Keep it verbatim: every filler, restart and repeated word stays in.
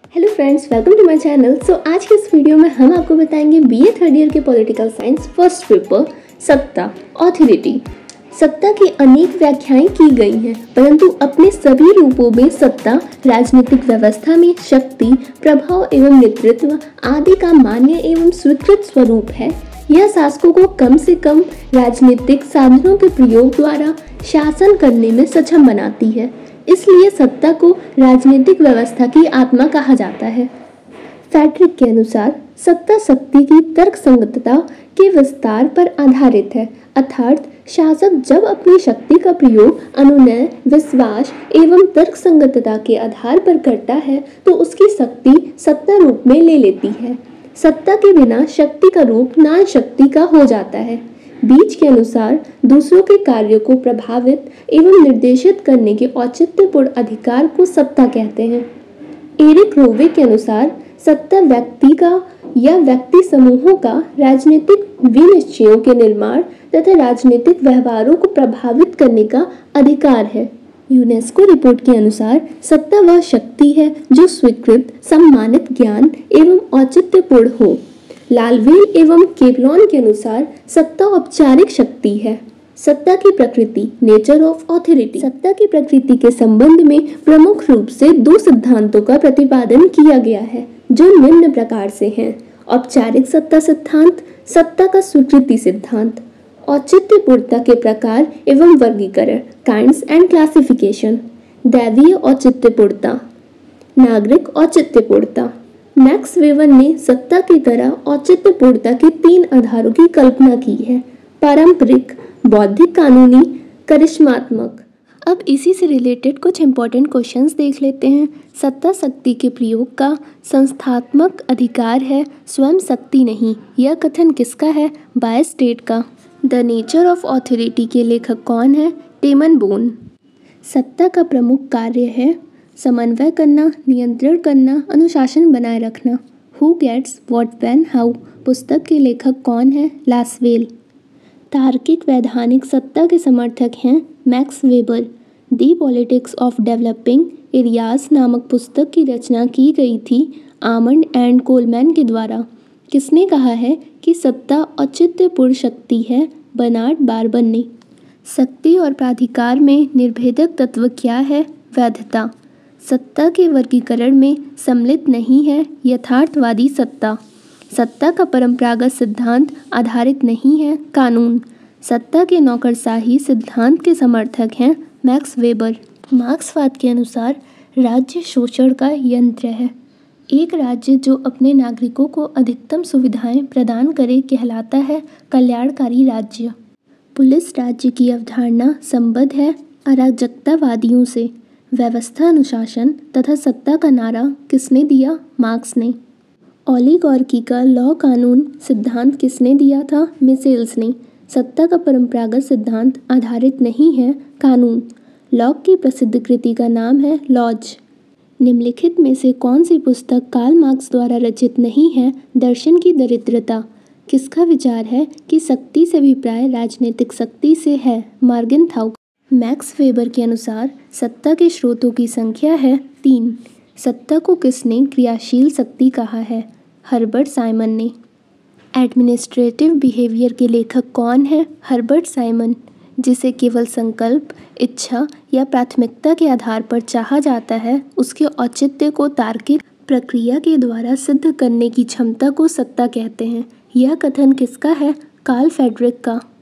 Hello friends, welcome to my channel. So आज के इस वीडियो में हम आपको बताएंगे बीए थर्ड ईयर के पॉलिटिकल साइंस फर्स्ट पेपर सत्ता ऑथोरिटी। सत्ता की अनेक व्याख्याएं की गई हैं, परंतु अपने सभी रूपों में सत्ता राजनीतिक व्यवस्था में शक्ति, प्रभाव एवं नेतृत्व आदि का मान्य एवं स्वीकृत स्वरूप है। यह शासकों को कम से कम राजनीतिक साधनों के प्रयोग द्वारा शासन करने में सक्षम बनाती है। इसलिए सत्ता को राजनीतिक व्यवस्था की आत्मा कहा जाता है। फैड्रिक के अनुसार सत्ता शक्ति की तर्कसंगतता के विस्तार पर आधारित है, अर्थात शासक जब अपनी शक्ति का प्रयोग अनुनय, विश्वास एवं तर्कसंगतता के आधार पर करता है तो उसकी शक्ति सत्ता रूप में ले लेती है। सत्ता के बिना शक्ति का रूप नान शक्ति का हो जाता है। बीच के अनुसार दूसरों के कार्यों को प्रभावित एवं निर्देशित करने के औचित्यपूर्ण अधिकार को सत्ता कहते हैं। एरिक रोवे के अनुसार सत्ता व्यक्ति का या व्यक्ति समूहों का राजनीतिक विनिश्चयों के निर्माण तथा राजनीतिक व्यवहारों को प्रभावित करने का अधिकार है। यूनेस्को रिपोर्ट के अनुसार सत्ता वह शक्ति है जो स्वीकृत, सम्मानित, ज्ञान एवं औचित्यपूर्ण हो। लालवेल एवं केवलॉन के अनुसार सत्ता औपचारिक शक्ति है। सत्ता की प्रकृति, नेचर ऑफ ऑथोरिटी। सत्ता की प्रकृति के संबंध में प्रमुख रूप से दो सिद्धांतों का प्रतिपादन किया गया है, जो निम्न प्रकार से हैं: औपचारिक सत्ता सिद्धांत, सत्ता का स्वीकृति सिद्धांत, औचित्यपूर्णता के प्रकार एवं वर्गीकरण, काइंड्स एंड क्लासिफिकेशन, दैवीय औचित्यपूर्णता, नागरिक औचित्यपूर्णता। मैक्स वेबर ने सत्ता की तरह औचित्यपूर्णता के तीन आधारों की कल्पना की है: पारंपरिक, बौद्धिक, कानूनी, करिश्मात्मक। अब इसी से रिलेटेड कुछ इंपॉर्टेंट क्वेश्चंस देख लेते हैं। सत्ता शक्ति के प्रयोग का संस्थात्मक अधिकार है, स्वयं शक्ति नहीं। यह कथन किसका है? बाय स्टेट का। द नेचर ऑफ ऑथोरिटी के लेखक कौन है? टेमन बोन। सत्ता का प्रमुख कार्य है समन्वय करना, नियंत्रण करना, अनुशासन बनाए रखना। Who gets what when how पुस्तक के लेखक कौन है? लासवेल। तार्किक वैधानिक सत्ता के समर्थक हैं Max Weber. The politics of developing areas नामक पुस्तक की रचना की गई थी आमंड एंड कोलमैन के द्वारा। किसने कहा है कि सत्ता औचित्यपूर्ण शक्ति है? बर्नार्ड बारबन ने। शक्ति और प्राधिकार में निर्भेदक तत्व क्या है? वैधता। सत्ता के वर्गीकरण में सम्मिलित नहीं है यथार्थवादी सत्ता। सत्ता का परंपरागत सिद्धांत आधारित नहीं है कानून। सत्ता के नौकरशाही सिद्धांत के समर्थक हैं मैक्स वेबर। मार्क्सवाद के अनुसार राज्य शोषण का यंत्र है। एक राज्य जो अपने नागरिकों को अधिकतम सुविधाएं प्रदान करे कहलाता है कल्याणकारी राज्य। पुलिस राज्य की अवधारणा संबद्ध है अराजकतावादियों से। व्यवस्था, अनुशासन तथा सत्ता का नारा किसने दिया? मार्क्स ने। ओलिगार्की का लॉ कानून सिद्धांत किसने दिया था? मिसेल्स ने। सत्ता का परंपरागत सिद्धांत आधारित नहीं है कानून। लॉक की प्रसिद्ध कृति का नाम है लॉज। निम्नलिखित में से कौन सी पुस्तक कार्ल मार्क्स द्वारा रचित नहीं है? दर्शन की दरिद्रता। किसका विचार है कि शक्ति से अभिप्राय राजनीतिक शक्ति से है? मार्गेनथाउ। मैक्स वेबर के अनुसार सत्ता के स्रोतों की संख्या है तीन। सत्ता को किसने क्रियाशील शक्ति कहा है? हर्बर्ट साइमन ने। एडमिनिस्ट्रेटिव बिहेवियर के लेखक कौन है? Herbert Simon. जिसे केवल संकल्प, इच्छा या प्राथमिकता के आधार पर चाहा जाता है, उसके औचित्य को तार्किक प्रक्रिया के द्वारा सिद्ध करने की क्षमता को सत्ता कहते हैं। यह कथन किसका है? कार्ल फैड्रिक का।